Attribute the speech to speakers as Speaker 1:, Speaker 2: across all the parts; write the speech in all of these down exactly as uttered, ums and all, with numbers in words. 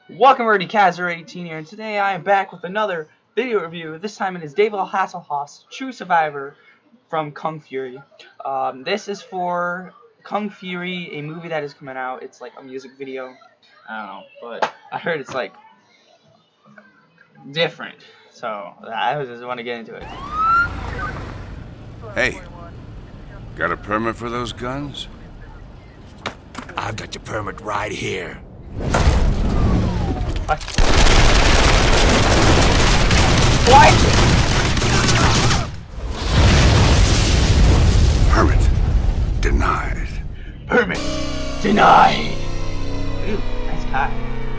Speaker 1: Welcome everybody, Kazzer eighteen here, and today I am back with another video review. This time it is David Hasselhoff's True Survivor from Kung Fury. Um, this is for Kung Fury, a movie that is coming out. It's like a music video. I don't know, but I heard it's like different, so I just want to get into it.
Speaker 2: Hey, got a permit for those guns?
Speaker 3: I've got your permit right here.
Speaker 1: What? What?
Speaker 2: Permit denied.
Speaker 1: Permit denied. Ooh, nice car.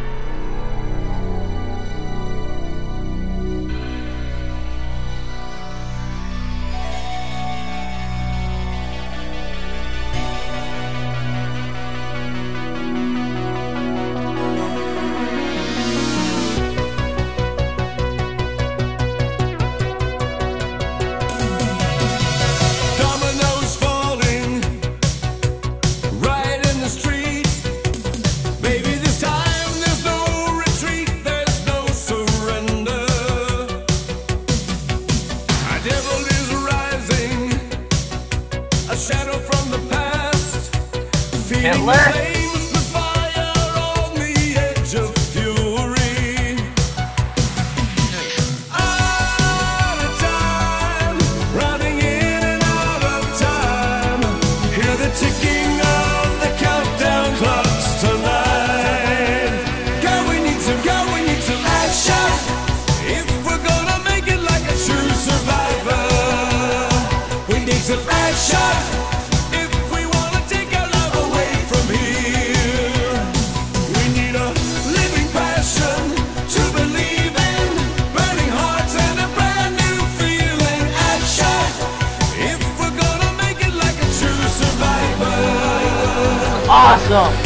Speaker 1: Hitler?
Speaker 3: Some action if we want to take our love away from here. We need a living passion to believe in, burning hearts and a brand new feeling. Action if we're gonna make it like a true survivor.
Speaker 1: Awesome.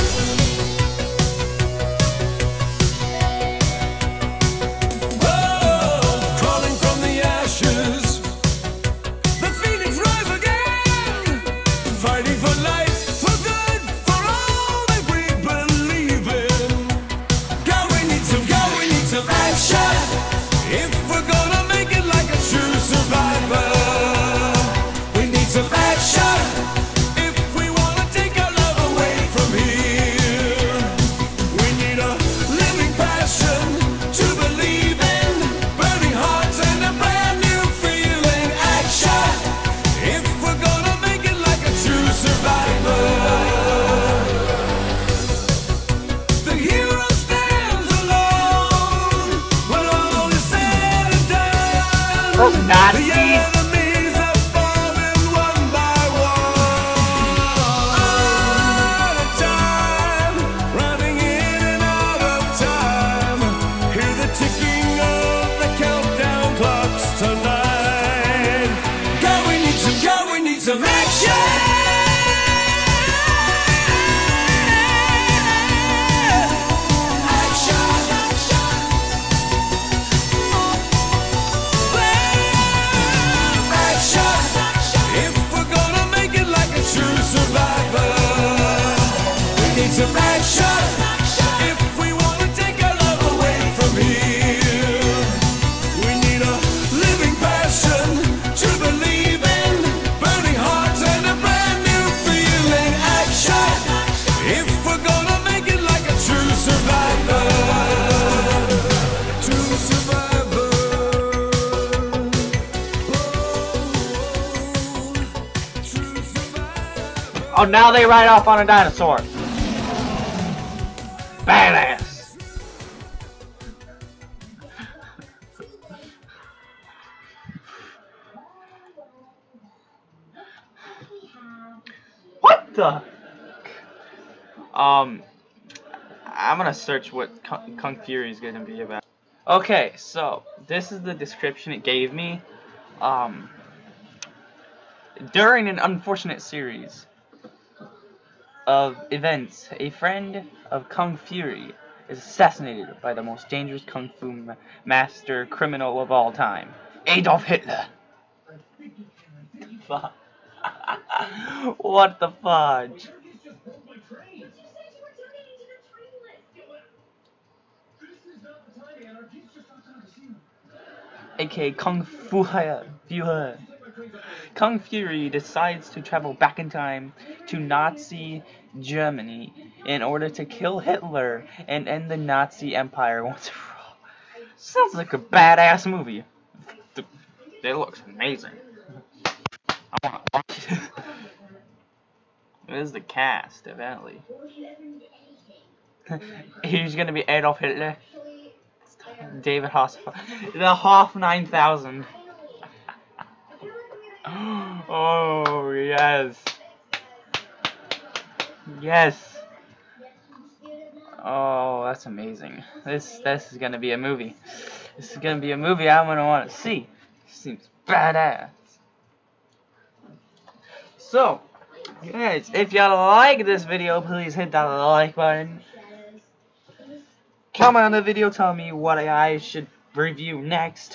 Speaker 1: Those Nazis.
Speaker 3: The enemies are falling one by one. Out of time, running in and out of time. Hear the ticking of the countdown clocks tonight. Go, we need some, go, we need some action. Some action if we want to take our love away from here. We need a living passion to believe in, burning hearts and a brand new feeling. Action if we're gonna make it like a true survivor. True survivor. Oh, true survivor.
Speaker 1: Oh, now they ride off on a dinosaur. Badass. What the? Um, I'm gonna search what Kung, Kung Fury is gonna be about. Okay, so this is the description it gave me. Um, during an unfortunate series of events, a friend of Kung Fury is assassinated by the most dangerous kung fu ma master criminal of all time, Adolf Hitler. Fuck. What the fudge? aka Kung Fury. Fury. Kung Fury decides to travel back in time to Nazi Germany in order to kill Hitler and end the Nazi Empire once and for all. Sounds like a badass movie. It looks amazing. I want to watch it. This is the cast, evidently. He's gonna be Adolf Hitler. David Hasselhoff. The Hoff nine thousand. Oh, yes. Yes. Oh, that's amazing. This this is gonna be a movie. This is gonna be a movie I'm gonna want to see. Seems badass. So, guys, if y'all like this video, please hit that like button. Comment on the video, tell me what I should review next.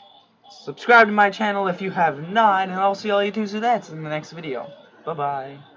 Speaker 1: Subscribe to my channel if you have not, and I'll see all you Tuesdays in the next video. Bye bye.